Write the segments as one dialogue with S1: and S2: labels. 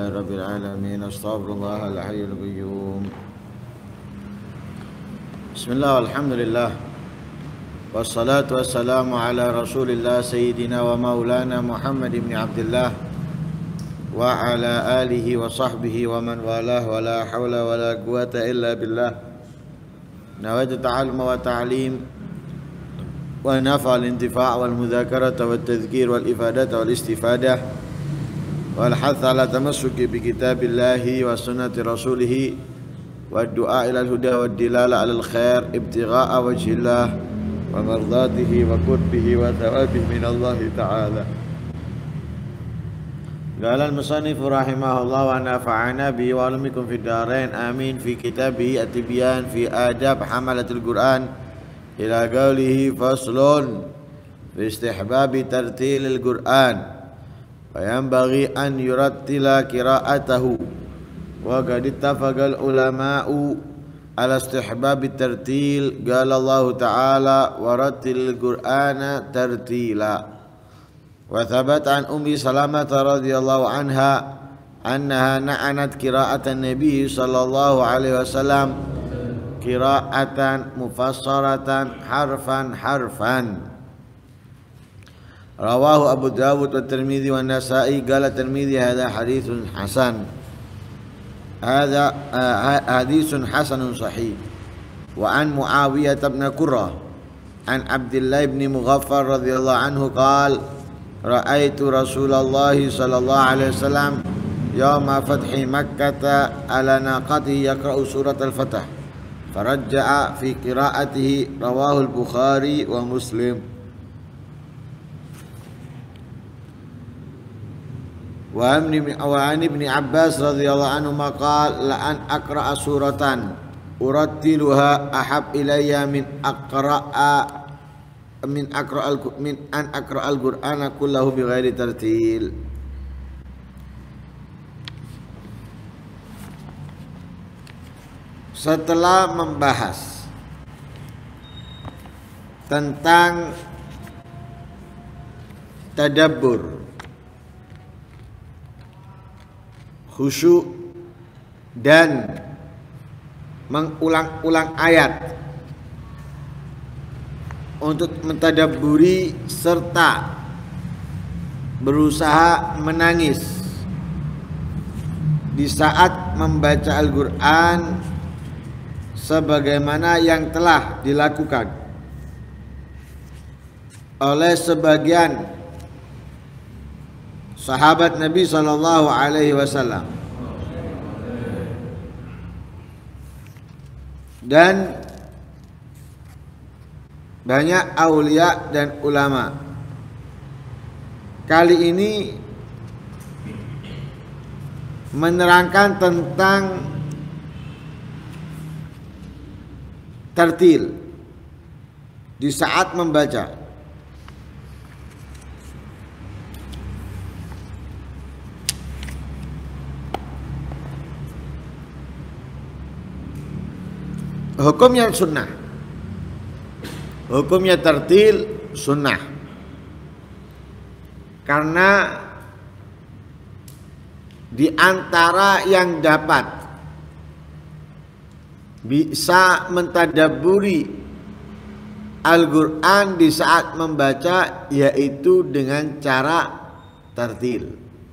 S1: لله رب العالمين. أستغفر الله الحي القيوم. بسم الله والحمد لله والصلاة والسلام على رسول الله سيدنا ومولانا محمد بن عبد الله وعلى آله وصحبه ومن والاه ولا حول ولا قوة إلا بالله. نويت التعلم والتعليم ونفع الانتفاع والمذاكرة والتذكير والإفادة والاستفادة والحث على تمسك بكتاب الله وسنة رسوله والدعاء إلى الهدى والدلالة على الخير ابتغاء وجه الله ومرضاته وقربه وثوابه من الله تعالى. قال المصنف رحمه الله ونفعنا به وعلمكم في الدارين آمين في كتابه التبيان في آداب حملة القرآن إلى قوله فصل في استحباب ترتيل القرآن وينبغي أن يرتل قراءته وقد اتفق العلماء على استحباب الترتيل. قال الله تعالى ورتل القرآن ترتيلا. وثبت عن أم سلمة رضي الله عنها أنها نعنت قراءة النبي صلى الله عليه وسلم قراءة مفسرة حرفا حرفا. رواه أبو داود والترمذي والنسائي. قال الترمذي هذا حديث حسن، هذا حديث حسن صحيح. وعن معاوية بن كرة عن عبد الله بن مغفر رضي الله عنه قال رأيت رسول الله صلى الله عليه وسلم يوم فتح مكة على ناقته يقرأ سورة الفتح فرجع في قراءته. رواه البخاري ومسلم. وعن ابن عباس رضي الله عنهما قال لأن أقرأ سورة أرتلها أحب إلي من أن أقرأ القرآن كله بغير ترتيل. Setelah membahas tentang tadabbur, khusyuk dan mengulang-ulang ayat untuk mentadabburi serta berusaha menangis di saat membaca Al-Quran sebagaimana yang telah dilakukan oleh sebagian sahabat Nabi sallallahu alaihi wasallam dan banyak aulia dan ulama. Kali ini menerangkan tentang tartil di saat membaca. Hukumnya sunnah, hukumnya tartil sunnah, karena di antara yang dapat bisa mentadabburi Al-Quran di saat membaca yaitu dengan cara tartil,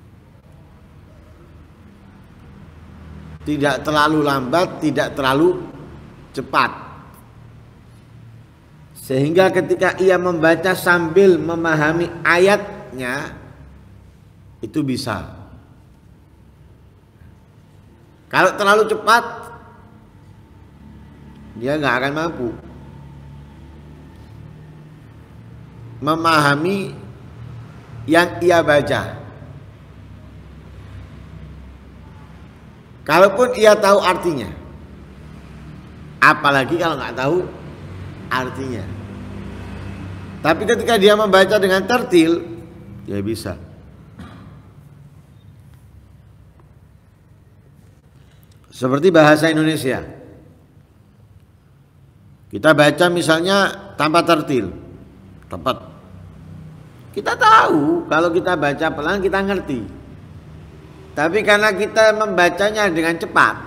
S1: tidak terlalu lambat, tidak terlalu cepat, sehingga ketika ia membaca sambil memahami ayatnya itu bisa. Kalau terlalu cepat dia nggak akan mampu memahami yang ia baca. Kalaupun ia tahu artinya, apalagi kalau nggak tahu artinya. Tapi ketika dia membaca dengan tartil, dia bisa. Seperti bahasa Indonesia, kita baca misalnya tanpa tartil, tepat. Kita tahu kalau kita baca pelan kita ngerti. Tapi karena kita membacanya dengan cepat,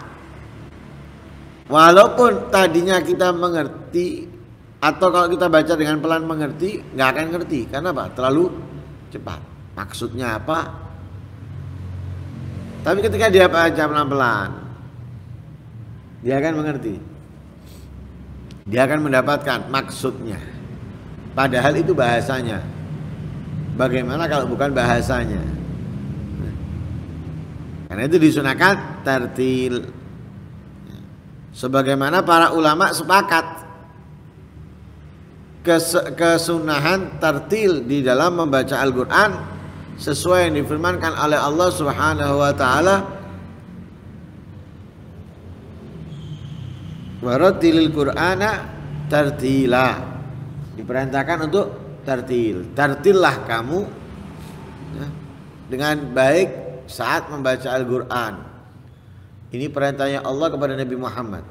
S1: walaupun tadinya kita mengerti, atau kalau kita baca dengan pelan mengerti, nggak akan ngerti. Karena apa? Terlalu cepat. Maksudnya apa? Tapi ketika dia baca pelan-pelan, dia akan mengerti. Dia akan mendapatkan maksudnya. Padahal itu bahasanya. Bagaimana kalau bukan bahasanya? Karena itu disunahkan tartil. Sebagaimana para ulama sepakat kesunahan tartil di dalam membaca Al-Quran sesuai yang difirmankan oleh Allah Subhanahu wa taala, warattilil Qur'ana tartila. Diperintahkan untuk tartil. Tartillah kamu dengan baik saat membaca Al-Quran. Ini perintahnya Allah kepada Nabi Muhammad.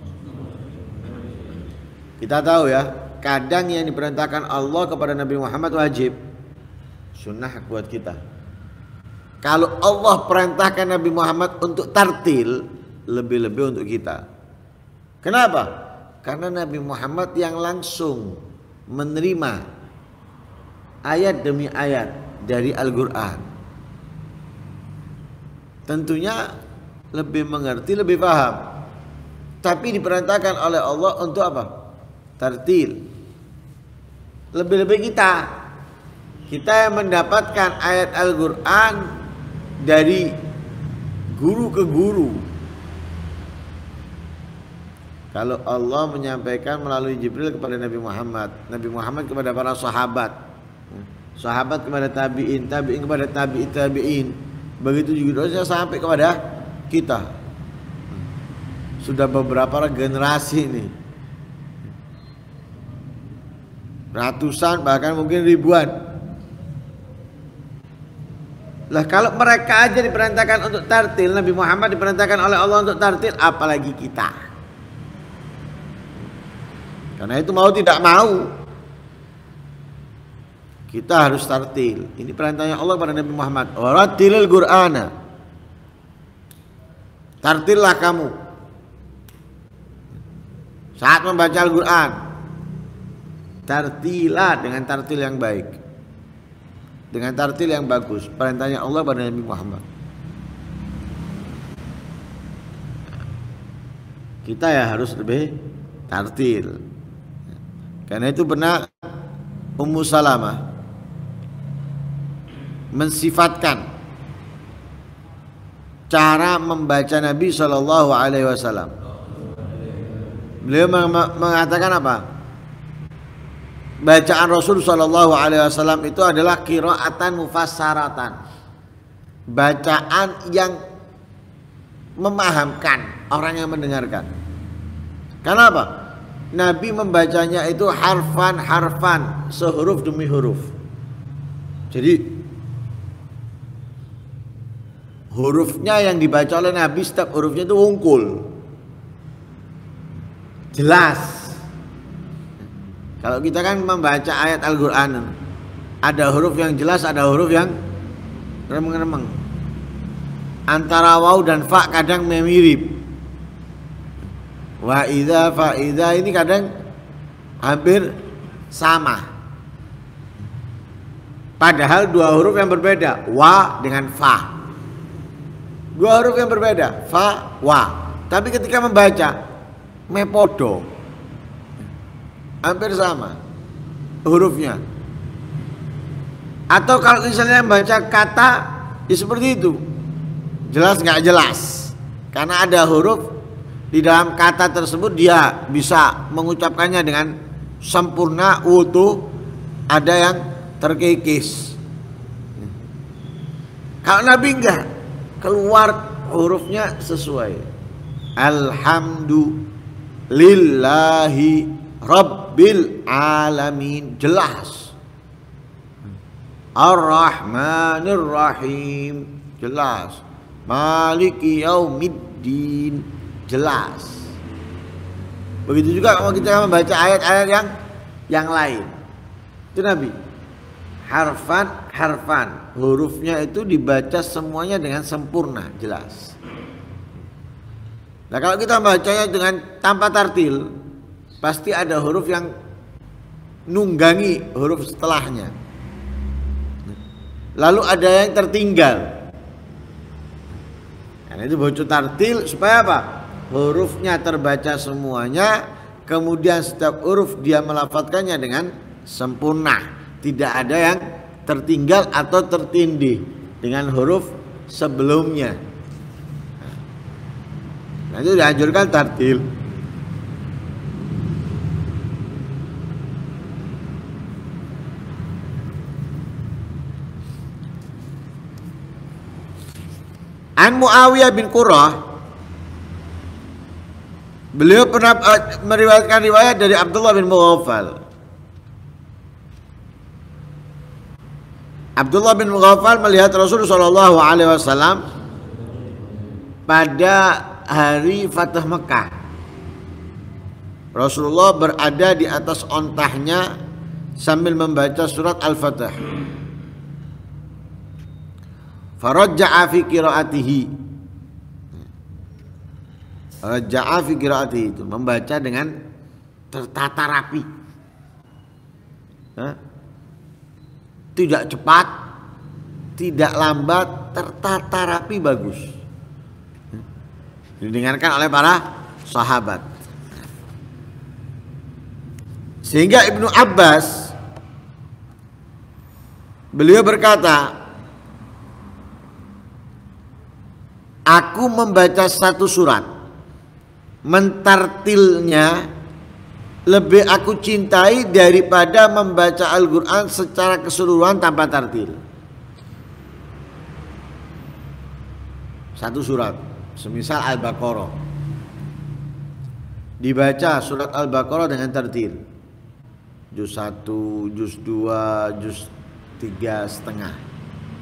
S1: Kita tahu ya, kadang yang diperintahkan Allah kepada Nabi Muhammad wajib, sunnah buat kita. Kalau Allah perintahkan Nabi Muhammad untuk tartil, lebih-lebih untuk kita. Kenapa? Karena Nabi Muhammad yang langsung menerima ayat demi ayat dari Al-Quran. Tentunya lebih mengerti, lebih paham. Tapi diperintahkan oleh Allah untuk apa? Tartil. Lebih-lebih kita yang mendapatkan ayat Al-Quran dari guru ke guru. Kalau Allah menyampaikan melalui Jibril kepada Nabi Muhammad, Nabi Muhammad kepada para sahabat, sahabat kepada tabi'in, tabi'in kepada tabi'in, begitu juga sampai kepada kita. Sudah beberapa generasi ini, ratusan bahkan mungkin ribuan. Lah kalau mereka aja diperintahkan untuk tartil, Nabi Muhammad diperintahkan oleh Allah untuk tartil, apalagi kita. Karena itu mau tidak mau kita harus tartil. Ini perintahnya Allah kepada Nabi Muhammad. Warattilil Qur'ana. Tartillah kamu saat membaca Al-Quran. Tartilah dengan tartil yang baik, dengan tartil yang bagus. Perintahnya Allah kepada Nabi Muhammad. Kita ya harus lebih tartil. Karena itu pernah Ummu Salamah mensifatkan cara membaca Nabi Shallallahu Alaihi Wasallam. Beliau mengatakan apa? Bacaan Rasul Shallallahu Alaihi Wasallam itu adalah qiraatan mufassaratan, bacaan yang memahamkan orang yang mendengarkan. Kenapa? Nabi membacanya itu harfan, sehuruf demi huruf. Jadi hurufnya yang dibaca oleh Nabi, setiap hurufnya itu wungkul, jelas. Kalau kita kan membaca ayat Al-Quran, ada huruf yang jelas, ada huruf yang remeng-remeng. Antara waw dan fa kadang mirip. Wa idza fa idza ini kadang hampir sama. Padahal dua huruf yang berbeda, wa dengan fa. Dua huruf yang berbeda, fa, wa. Tapi ketika membaca mepodo, hampir sama hurufnya. Atau kalau misalnya membaca kata, ya seperti itu, jelas nggak jelas. Karena ada huruf di dalam kata tersebut, dia bisa mengucapkannya dengan sempurna, utuh, ada yang terkikis. Kalau Nabi enggak, keluar hurufnya sesuai. Alhamdulillahi Rabbil Alamin, jelas. Ar-Rahmanir Rahim, jelas. Maliki Yaumiddin, jelas. Begitu juga kalau kita membaca ayat-ayat yang lain. Itu Nabi harfan. Hurufnya itu dibaca semuanya dengan sempurna, jelas. Nah kalau kita bacanya dengan tanpa tartil, pasti ada huruf yang nunggangi huruf setelahnya. Lalu ada yang tertinggal. Karena itu butuh tartil supaya apa? Hurufnya terbaca semuanya, kemudian setiap huruf dia melafadzkannya dengan sempurna. Tidak ada yang tertinggal atau tertindih dengan huruf sebelumnya. Nah itu dianjurkan tartil. An Muawiyah bin Qurrah, beliau pernah meriwayatkan riwayat dari Abdullah bin Mughaffal. Abdullah bin Mughaffal melihat Rasulullah SAW pada hari Fatah Mekah. Rasulullah berada di atas ontahnya sambil membaca surat Al-Fatah. Farajja'a fi qiraatihi. Rajja'a fi qiraatihi itu membaca dengan tertata rapi. Tidak cepat, tidak lambat, tertata rapi, bagus. Didengarkan oleh para sahabat. Sehingga Ibnu Abbas beliau berkata, aku membaca satu surat, mentartilnya lebih aku cintai daripada membaca Al-Quran secara keseluruhan tanpa tartil. Satu surat, semisal Al-Baqarah, dibaca surat Al-Baqarah dengan tartil, juz 1, juz 2, juz 3,5.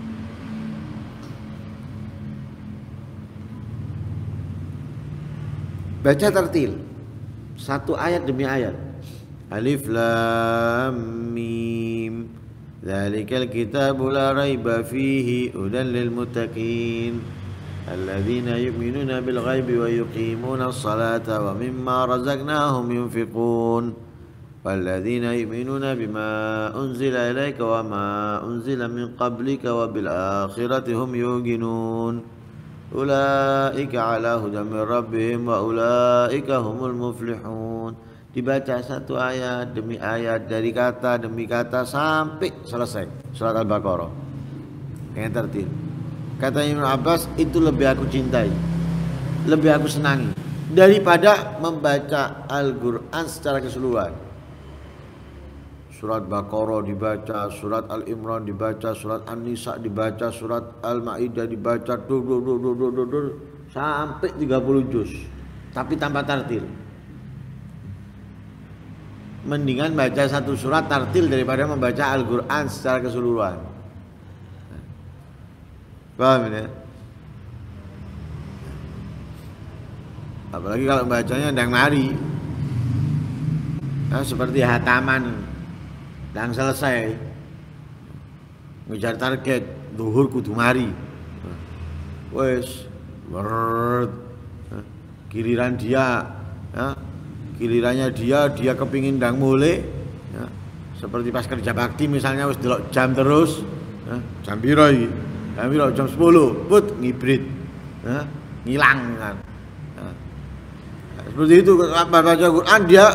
S1: Baca tartil, satu ayat demi ayat. Alif lam mim, dzalikal kitabu la raiba fihi hudan lil muttaqin alladzina yu'minuna bil ghaibi wa yuqimuna as-salata wa mimma razaqnahum yunfiqun walladzina yu'minuna bima unzila ilaika wa ma unzila min qablika wa bil akhirati hum yuqinun. Ulaika ala hudan min rabbihim wa ulaika humul muflihun. Dibaca satu ayat demi ayat, dari kata demi kata sampai selesai surat Al-Baqarah dengan tertil. Kata Ibnu Abbas, itu lebih aku cintai, lebih aku senangi daripada membaca Al-Quran secara keseluruhan. Surat Baqarah dibaca, surat Al-Imran dibaca, surat An-Nisa dibaca, surat Al-Maidah dibaca, sampai 30 juz, tapi tanpa tartil. Mendingan baca satu surat tartil daripada membaca Al-Quran secara keseluruhan. Paham ya? Apalagi kalau bacanya ndang mari, nah, seperti hataman dan selesai, ngejar target zuhur kudu mari, wes giliran dia, gilirannya dia kepingin ndang mulai, seperti pas kerja bakti misalnya wes delok jam terus, jam piro iki, jam 10 put ngibrit, ngilang kan. Seperti itu baca Quran dia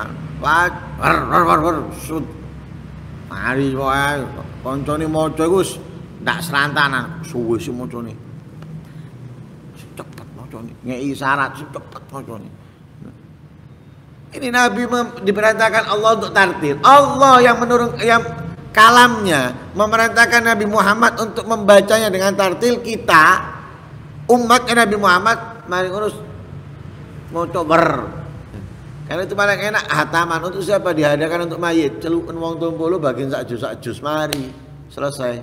S1: mari wae koncone maca iku wis ndak serantanan, suwe sing macane. Cepet macane, ngeki syarat cepet macane. Ini Nabi diperintahkan Allah untuk tartil. Allah yang yang kalamnya memerintahkan Nabi Muhammad untuk membacanya dengan tartil. Kita umatnya Nabi Muhammad mari ngurus maca ber. Karena itu paling enak hataman. Untuk siapa? Diadakan untuk mayit. Celukun wong tumpulu bagian sak juz mari selesai,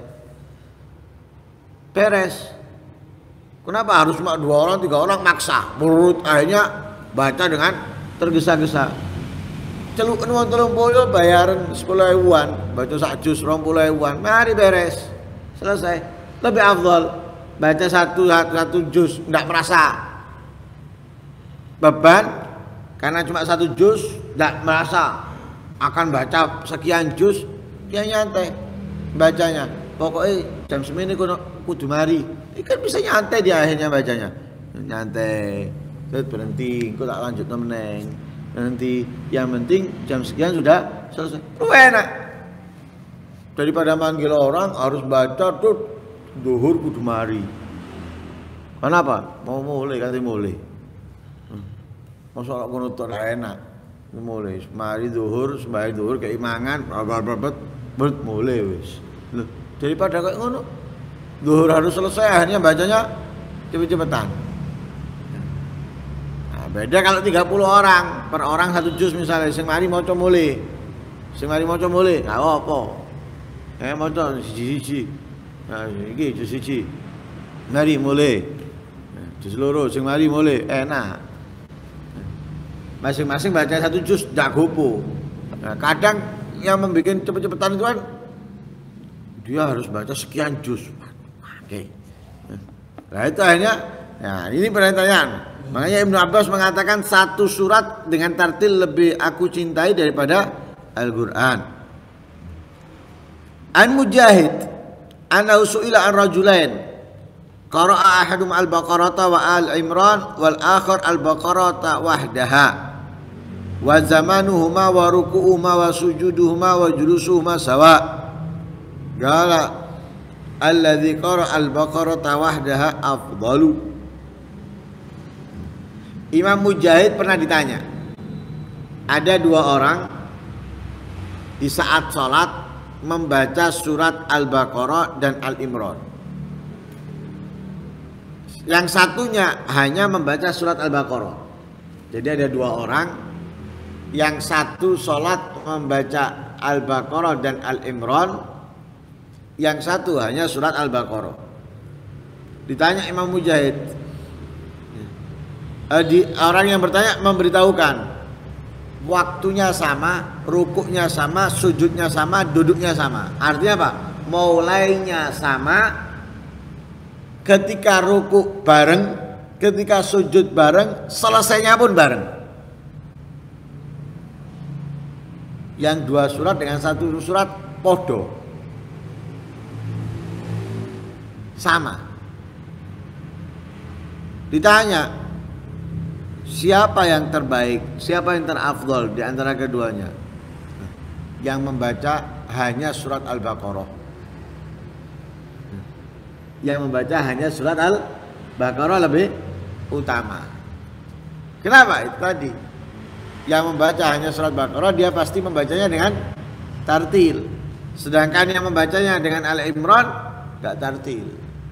S1: beres. Kenapa harus cuma 2 orang 3 orang maksa? Menurut akhirnya baca dengan tergesa-gesa. celuken wong 30 bayaran 10.000-an, baca sak juz 20.000-an, mari beres. Selesai. Lebih afdal baca satu juz enggak merasa beban karena cuma satu juz, enggak merasa akan baca sekian juz, dia nyantai bacanya. Pokoknya jam semini kudu mari. Kan bisa nyantai di akhirnya bacanya. Nyantai. Terus berhenti, kok tak lanjut meneng. Nanti yang penting jam sekian sudah selesai. Enak. Daripada manggil orang harus baca tuh zuhur kudu mari. Kenapa? Mau mulai kan mulai. Masa ora kono tok enak. Mulai mari zuhur, sembahyang zuhur keimangan, bet mulai wis. Loh, daripada kayak ngono. Zuhur harus selesai akhirnya bacanya cepet-cepetan. Beda kalau 30 orang, per orang satu juz misalnya, sing mari maca mulai. Sing mari maca mulai, enggak apa-apa. Maca siji-siji. Nah, iki juz siji. Mari mulai. Juz loro sing mari mulai, enak. Masing-masing baca satu juz ndak gopo. Nah, kadang yang membuat cepet-cepetan itu kan dia harus baca sekian juz. Oke. Nah, itu akhirnya nah, ini pertanyaan. Makanya Ibnu Abbas mengatakan satu surat dengan tartil lebih aku cintai daripada Al-Quran. An Mujahid annahu su'ila an rajulain qara'a ahadum al-Baqarata wa al-Imran wal akhar al-Baqarata wahdaha wa zamanuhuma wa ruku'uhuma wa sujuduhuma wa julusuhuma sawa. Qala alladzi qara'a al-Baqarata wahdaha afdalu. Imam Mujahid pernah ditanya, ada dua orang di saat sholat membaca surat Al-Baqarah dan Al-Imran. Yang satunya hanya membaca surat Al-Baqarah. Jadi ada dua orang, yang satu sholat membaca Al-Baqarah dan Al-Imran, yang satu hanya surat Al-Baqarah. Ditanya Imam Mujahid, orang yang bertanya memberitahukan waktunya sama, rukuknya sama, sujudnya sama, duduknya sama. Artinya apa? Mulainya sama, ketika rukuk bareng, ketika sujud bareng, selesainya pun bareng. Yang dua surat dengan satu surat podo, sama. Ditanya, siapa yang terbaik, siapa yang terafdol di antara keduanya? Yang membaca hanya surat Al-Baqarah. Yang membaca hanya surat Al-Baqarah lebih utama. Kenapa? Itu tadi. Yang membaca hanya surat Al-Baqarah dia pasti membacanya dengan tartil. Sedangkan yang membacanya dengan Al-Imran enggak tartil.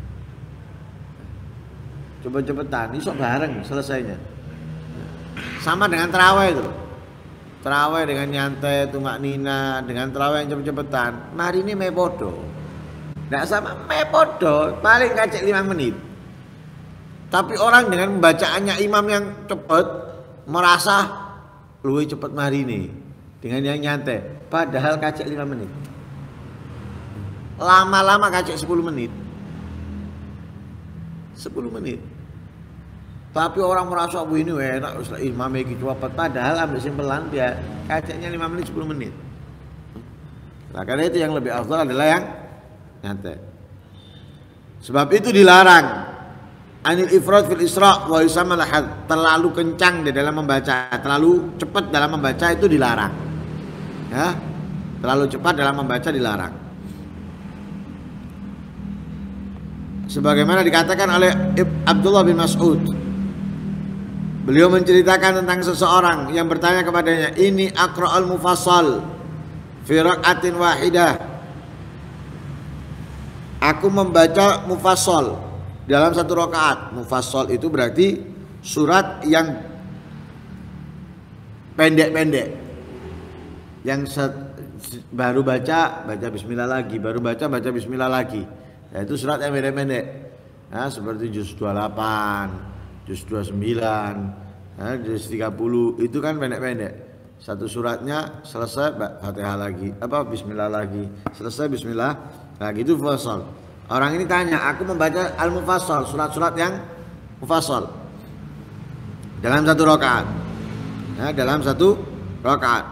S1: Coba-cepetan, iso bareng selesainya. Sama dengan terawih itu. Terawih dengan nyantai, tumak nina, dengan terawih yang cepet-cepetan. Mari ini mepodo. Nggak sama mepodo, paling ngacek 5 menit. Tapi orang dengan membacaannya imam yang cepat merasa lebih cepat mari ini dengan yang nyantai. Padahal kacek 5 menit. Lama-lama kacek 10 menit. 10 menit. Tapi orang merasa ini enak imam iki cepet, padahal ambil simpelan dia kacanya 5 menit 10 menit. Nah, karena itu yang lebih afdal adalah yang nyantai. Sebab itu dilarang anil ifrat fil isra wa yusamma lahad, terlalu kencang di dalam membaca, terlalu cepat dalam membaca itu dilarang. Ya. Terlalu cepat dalam membaca dilarang. Sebagaimana dikatakan oleh Abdullah bin Mas'ud, beliau menceritakan tentang seseorang yang bertanya kepadanya, ini aqra'ul mufassal fi rak'atin wahidah. Aku membaca mufassal dalam satu rakaat. Mufassal itu berarti surat yang pendek-pendek. Yang baru baca bismillah lagi, baru baca bismillah lagi. Nah, itu surat yang pendek-pendek. Nah, seperti juz 28, juz 29, juz 30 itu kan pendek-pendek. Satu suratnya selesai Fatihah lagi, bismillah lagi, selesai bismillah lagi, itu mufassal. Orang ini tanya, aku membaca al-mufassal, surat-surat yang mufassal dalam satu rakaat. Ya, dalam satu rakaat.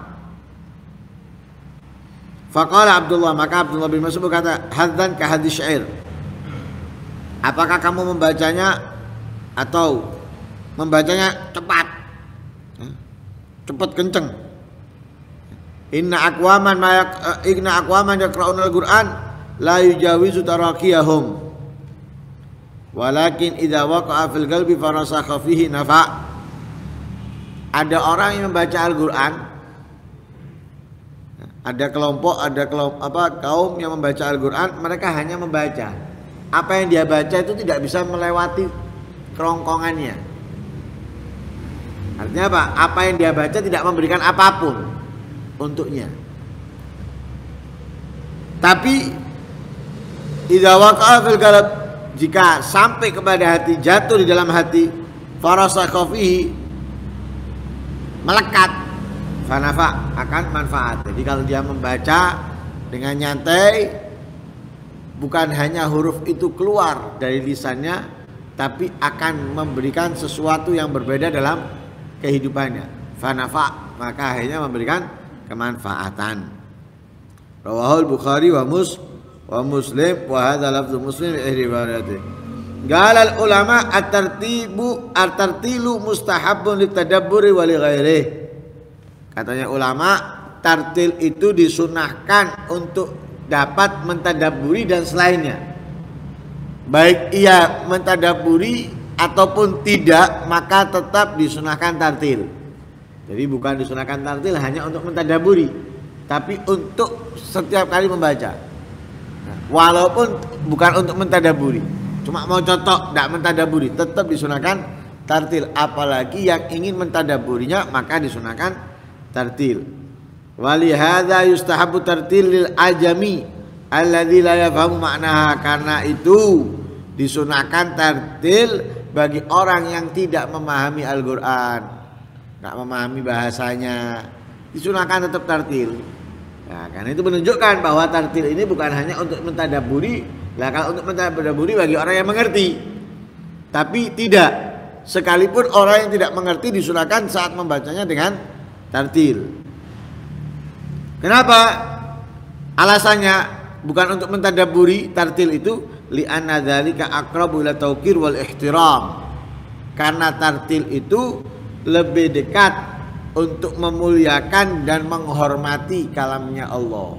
S1: Faqala Abdullah, maka Abdullah bin Mas'ud berkata, hadzan ka hadis syair. Apakah kamu membacanya atau membacanya cepat? Cepat kenceng. Inna aqwaman yaqra'una al-Qur'an la yujawizu taraqiyahum. Walakin idza waqa'a fil qalbi farasakha fihi nafa'. Ada orang yang membaca Al-Qur'an, ada kaum yang membaca Al-Qur'an, mereka hanya membaca. Apa yang dia baca itu tidak bisa melewati kerongkongannya. Artinya apa? Apa yang dia baca tidak memberikan apapun untuknya. Tapi idza waqa'a fil qalb, jika sampai kepada hati, jatuh di dalam hati, farasakha fihi, melekat, fanafa, akan manfaat. Jadi kalau dia membaca dengan nyantai, bukan hanya huruf itu keluar dari lisannya, tapi akan memberikan sesuatu yang berbeda dalam kehidupannya. Fanafa, maka akhirnya memberikan kemanfaatan. Rawahul Bukhari wa Muslim wa hadza lafzu Muslim riwayatih. Galal ulama at-tartilu mustahabun litadabburi wa li ghairihi. Katanya ulama, tartil itu disunahkan untuk dapat mentadabburi dan selainnya. Baik ia mentadabburi ataupun tidak, maka tetap disunahkan tartil. Jadi bukan disunahkan tartil hanya untuk mentadabburi, tapi untuk setiap kali membaca. Walaupun bukan untuk mentadabburi, cuma mau contoh tidak mentadabburi, tetap disunahkan tartil. Apalagi yang ingin mentadabburinya, maka disunahkan tartil. Walihadza yustahabu tartil lil ajami alladzi la yafhamu ma'naha. Karena itu disunahkan tartil bagi orang yang tidak memahami Al-Qur'an, tidak memahami bahasanya, disunahkan tetap tartil. Nah, karena itu menunjukkan bahwa tartil ini bukan hanya untuk mentadabburi. Lah, kalau untuk mentadabburi bagi orang yang mengerti, tapi tidak, sekalipun orang yang tidak mengerti disunahkan saat membacanya dengan tartil. Kenapa? Alasannya bukan untuk mentadabburi tartil itu, li'anna dzalika aqrabu ila tauqir wal ihtiram. Karena tartil itu lebih dekat untuk memuliakan dan menghormati kalamnya Allah.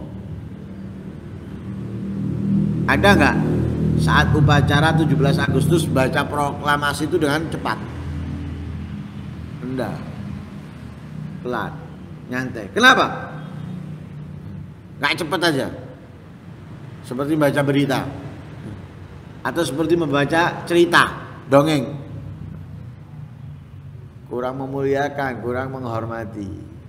S1: Ada enggak saat upacara 17 Agustus baca proklamasi itu dengan cepat? Enggak. Pelan, nyantai. Kenapa? Enggak cepat aja. Seperti baca berita atau seperti membaca cerita, dongeng. Kurang memuliakan, kurang menghormati.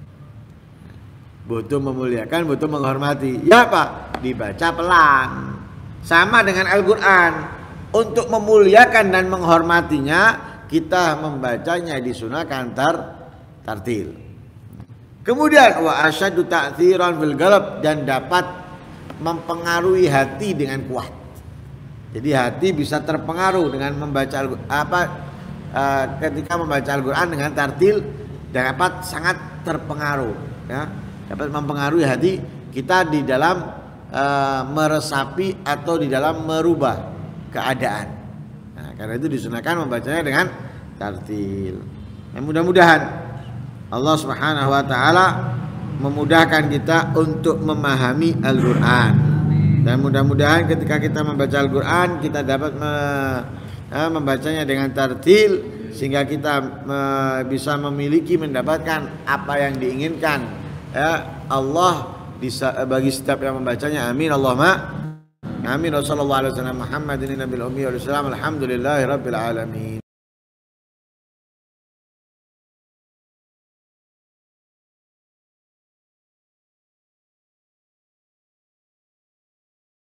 S1: Butuh memuliakan, butuh menghormati. Ya Pak, dibaca pelan. Sama dengan Al-Qur'an. Untuk memuliakan dan menghormatinya, kita membacanya disunahkan tartil. Kemudian wa asyaddu ta'tsiran fil qalb, dan dapat mempengaruhi hati dengan kuat. Jadi hati bisa terpengaruh dengan membaca ketika membaca Al-Qur'an dengan tartil, dapat sangat terpengaruh, ya, dapat mempengaruhi hati kita di dalam meresapi atau di dalam merubah keadaan. Nah, karena itu disunahkan membacanya dengan tartil. Mudah-mudahan Allah Subhanahu wa taala memudahkan kita untuk memahami Al-Qur'an, dan mudah-mudahan ketika kita membaca Al-Qur'an kita dapat membacanya dengan tartil, sehingga kita bisa mendapatkan apa yang diinginkan, ya Allah bagi setiap yang membacanya. Amin Allahumma amin. Wassallallahu alaihi wasallam Muhammadin nabiyil ummi wal salam. Alhamdulillahirabbil alamin.